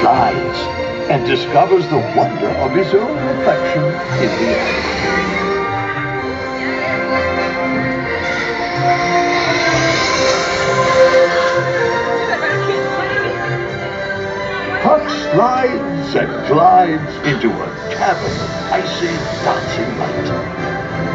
slides and discovers the wonder of his own reflection in the air. Puck slides and glides into a cavern of icy, dancing light.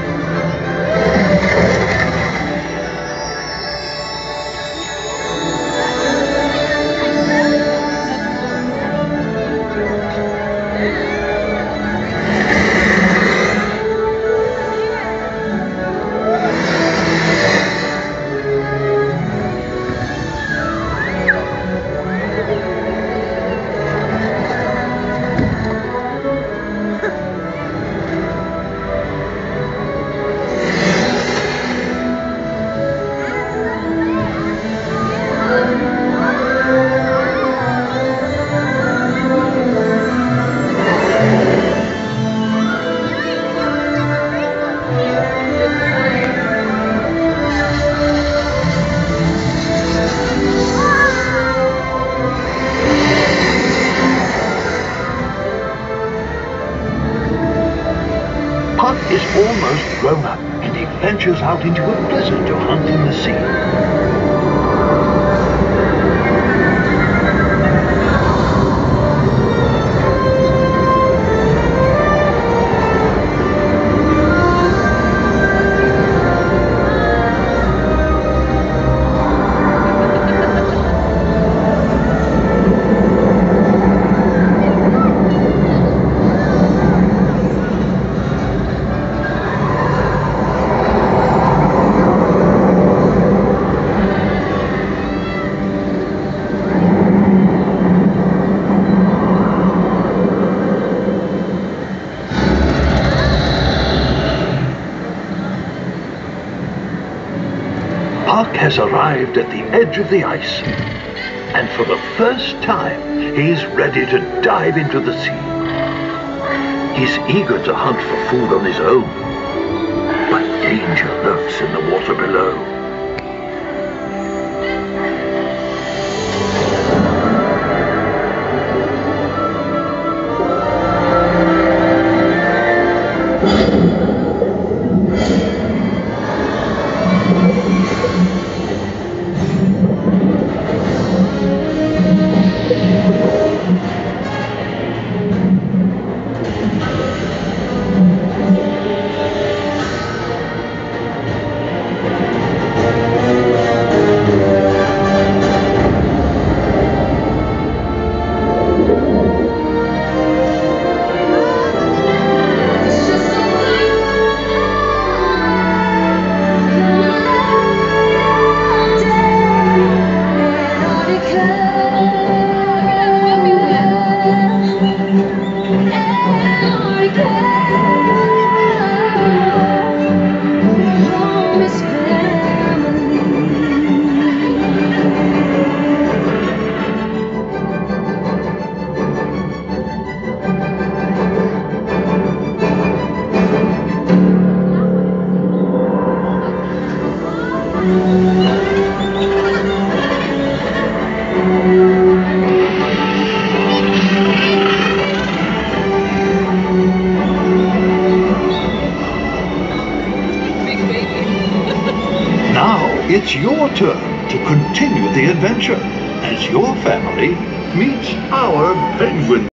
Puck is almost grown up, and he ventures out into a blizzard to hunt in the sea. Puck has arrived at the edge of the ice, and for the first time, he's ready to dive into the sea. He's eager to hunt for food on his own, but danger lurks in the water below. Now it's your turn to continue the adventure as your family meets our penguin.